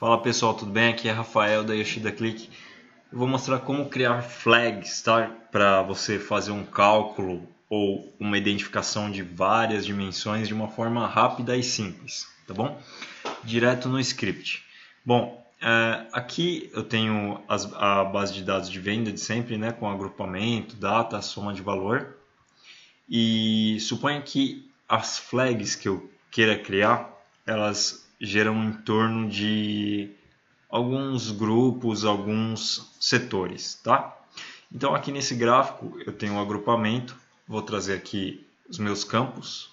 Fala pessoal, tudo bem? Aqui é Rafael da Yoshida Click. Eu vou mostrar como criar flags, tá? Para você fazer um cálculo ou uma identificação de várias dimensões de uma forma rápida e simples, tá bom? Direto no script. Bom, aqui eu tenho a base de dados de venda de sempre, né? Com agrupamento, data, soma de valor. E suponha que as flags que eu queira criar, elas geram em torno de alguns grupos, alguns setores, tá? Então aqui nesse gráfico eu tenho um agrupamento, vou trazer aqui os meus campos,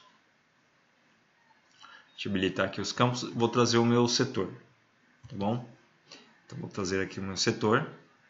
deixa eu habilitar aqui os campos, vou trazer o meu setor, tá bom? Então vou trazer aqui o meu setor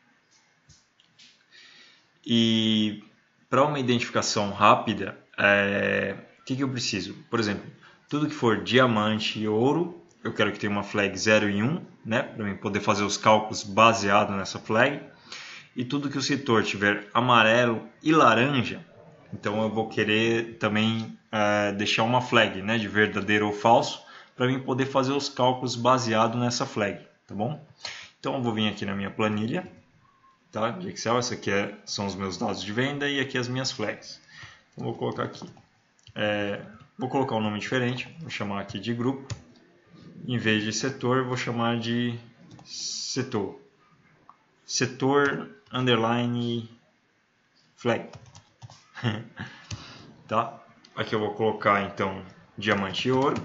e para uma identificação rápida, o que eu preciso? Por exemplo, tudo que for diamante e ouro, eu quero que tenha uma flag 0 e 1, né, para eu poder fazer os cálculos baseado nessa flag. E tudo que o setor tiver amarelo e laranja, então eu vou querer também deixar uma flag, né, de verdadeiro ou falso, para eu poder fazer os cálculos baseado nessa flag, tá bom? Então eu vou vir aqui na minha planilha, tá, de Excel, essa aqui são os meus dados de venda e aqui as minhas flags. Então vou colocar aqui, vou colocar um nome diferente, vou chamar aqui de grupo. Em vez de setor, vou chamar de setor. Setor underline flag. Tá? Aqui eu vou colocar então diamante e ouro.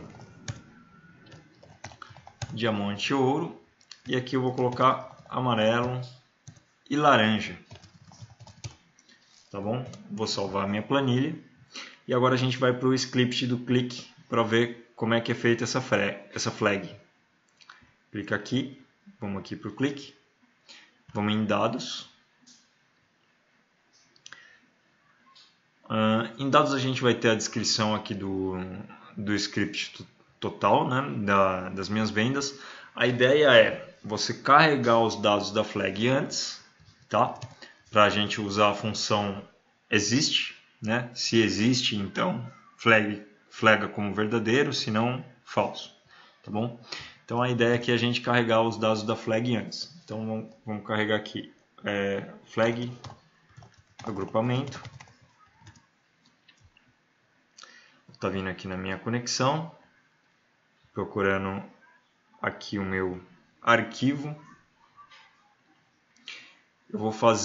Diamante e ouro. E aqui eu vou colocar amarelo e laranja. Tá bom? Vou salvar a minha planilha. E agora a gente vai para o script do click para ver como é que é feita essa flag. Clica aqui, vamos aqui para o click, vamos em dados. Em dados a gente vai ter a descrição aqui do script total, né, das minhas vendas. A ideia é você carregar os dados da flag antes, tá? Para a gente usar a função existe, né? Se existe, então flaga como verdadeiro, se não, falso, tá bom? Então a ideia aqui é a gente carregar os dados da flag antes. Então vamos carregar aqui flag agrupamento. Tá vindo aqui na minha conexão, procurando aqui o meu arquivo. Eu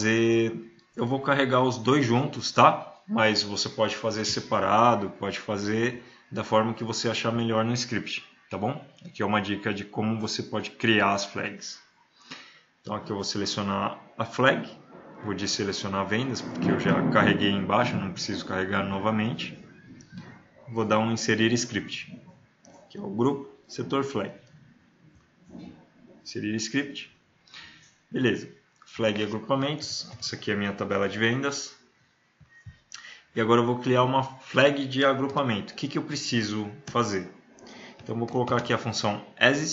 vou carregar os dois juntos, tá? Mas você pode fazer separado, pode fazer da forma que você achar melhor no script, tá bom? Aqui é uma dica de como você pode criar as flags. Então aqui eu vou selecionar a flag, vou desselecionar vendas, porque eu já carreguei embaixo, não preciso carregar novamente. Vou dar um inserir script, que é o grupo setor flag. Inserir script. Beleza. Flag agrupamentos, essa aqui é a minha tabela de vendas. E agora eu vou criar uma flag de agrupamento. O que eu preciso fazer? Então eu vou colocar aqui a função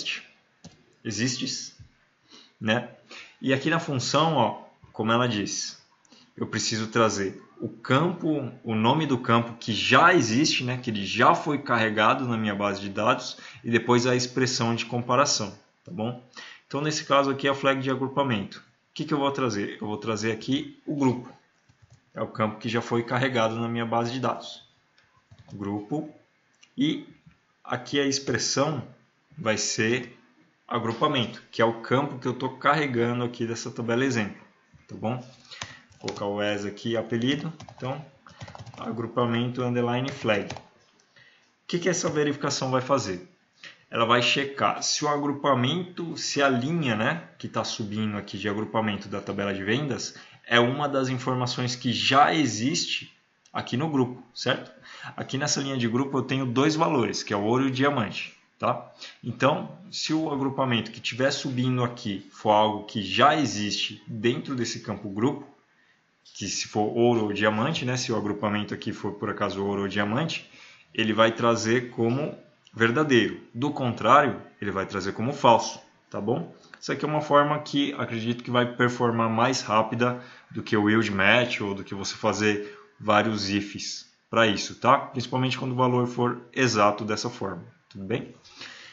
exists, né? E aqui na função, ó, como ela diz, eu preciso trazer o campo, o nome do campo que já existe, né? Que ele já foi carregado na minha base de dados e depois a expressão de comparação, tá bom? Então nesse caso aqui é a flag de agrupamento. O que eu vou trazer? Eu vou trazer aqui o grupo. É o campo que já foi carregado na minha base de dados. Grupo. E aqui a expressão vai ser agrupamento, que é o campo que eu estou carregando aqui dessa tabela exemplo. Tá bom? Vou colocar o as aqui, apelido. Então, agrupamento underline flag. O que essa verificação vai fazer? Ela vai checar se o agrupamento, se a linha, né, que está subindo aqui de agrupamento da tabela de vendas é uma das informações que já existe aqui no grupo, certo? Aqui nessa linha de grupo eu tenho dois valores, que é o ouro e o diamante, tá? Então, se o agrupamento que estiver subindo aqui for algo que já existe dentro desse campo grupo, que se for ouro ou diamante, né, se o agrupamento aqui for por acaso ouro ou diamante, ele vai trazer como verdadeiro. Do contrário, ele vai trazer como falso, tá bom? Isso aqui é uma forma que acredito que vai performar mais rápida do que o yield match ou do que você fazer vários ifs para isso, tá? Principalmente quando o valor for exato dessa forma, tudo bem?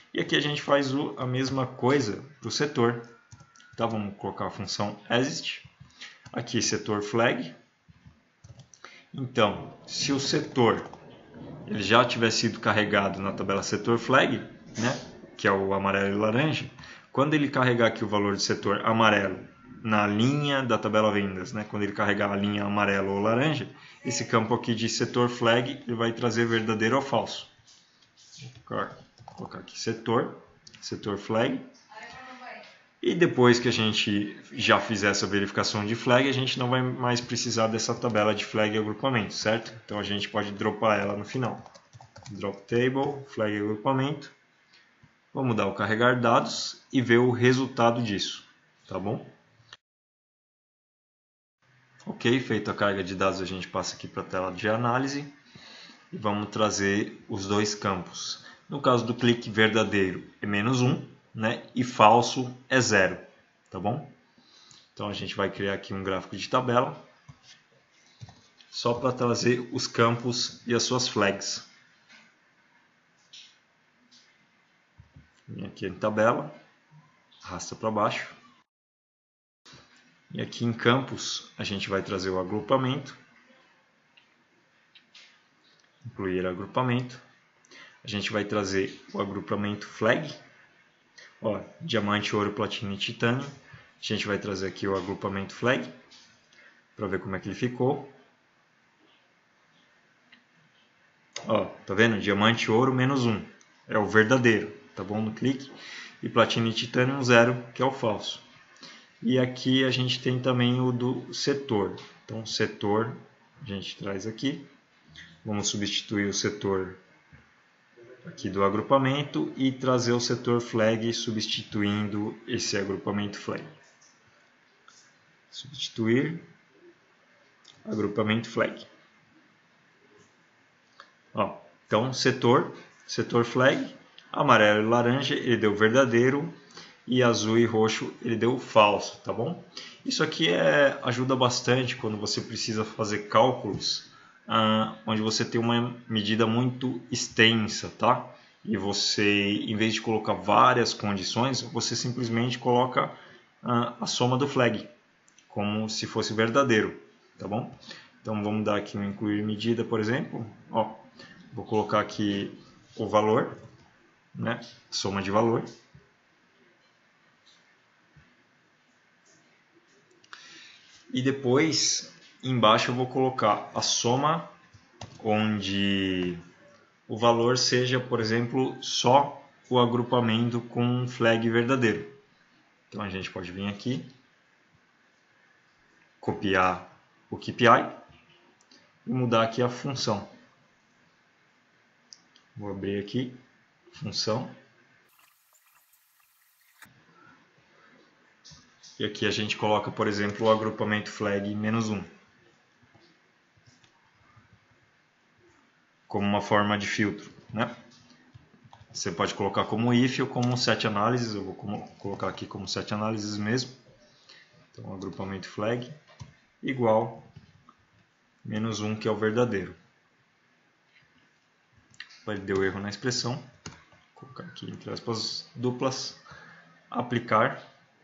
E aqui a gente faz a mesma coisa para o setor. Tá? Vamos colocar a função exist. Aqui setor flag. Então, se o setor ele já tiver sido carregado na tabela setor flag, né, que é o amarelo e laranja, quando ele carregar aqui o valor de setor amarelo na linha da tabela vendas, né, quando ele carregar a linha amarelo ou laranja, esse campo aqui de setor flag ele vai trazer verdadeiro ou falso. Vou colocar aqui setor flag. E depois que a gente já fizer essa verificação de flag, a gente não vai mais precisar dessa tabela de flag e agrupamento, certo? Então a gente pode dropar ela no final. Drop table, flag e agrupamento. Vamos dar o carregar dados e ver o resultado disso, tá bom? Ok, feita a carga de dados, a gente passa aqui para a tela de análise e vamos trazer os dois campos. No caso do clique verdadeiro é -1, né? E falso é 0, tá bom? Então a gente vai criar aqui um gráfico de tabela só para trazer os campos e as suas flags. Vem aqui em tabela, arrasta para baixo. E aqui em campos a gente vai trazer o agrupamento, incluir agrupamento. A gente vai trazer o agrupamento flag, ó, diamante, ouro, platina e titânio. A gente vai trazer aqui o agrupamento flag para ver como é que ele ficou. Ó, tá vendo? Diamante, ouro, -1 é o verdadeiro, tá bom? No clique. E platina e titânio 0, que é o falso. E aqui a gente tem também o do setor. Então, setor a gente traz aqui. Vamos substituir o setor aqui do agrupamento e trazer o setor flag substituindo esse agrupamento flag. Substituir agrupamento flag. Ó, então, setor flag, amarelo e laranja ele deu verdadeiro e azul e roxo ele deu falso, tá bom? Isso aqui ajuda bastante quando você precisa fazer cálculos onde você tem uma medida muito extensa, tá? E você, em vez de colocar várias condições, você simplesmente coloca a soma do flag, como se fosse verdadeiro, tá bom? Então vamos dar aqui um incluir medida, por exemplo. Ó, vou colocar aqui o valor, né? Soma de valor. E depois, embaixo eu vou colocar a soma, onde o valor seja, por exemplo, só o agrupamento com flag verdadeiro. Então a gente pode vir aqui, copiar o KPI e mudar aqui a função. Vou abrir aqui, função. E aqui a gente coloca, por exemplo, o agrupamento flag -1. Como uma forma de filtro, né? Você pode colocar como if ou como set análises. Eu vou colocar aqui como set análises mesmo. Então, agrupamento flag igual -1, que é o verdadeiro. Deu erro na expressão. Vou colocar aqui entre aspas duplas. Aplicar.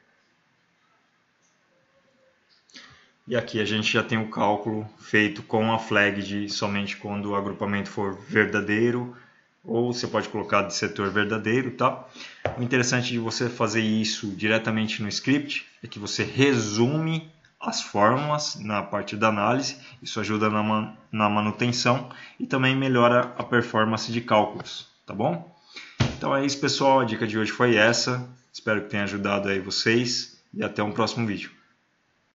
E aqui a gente já tem o cálculo feito com a flag de somente quando o agrupamento for verdadeiro, ou você pode colocar de setor verdadeiro, tá? O interessante de você fazer isso diretamente no script é que você resume as fórmulas na parte da análise, isso ajuda na manutenção e também melhora a performance de cálculos, tá bom? Então é isso, pessoal, a dica de hoje foi essa, espero que tenha ajudado aí vocês e até um próximo vídeo.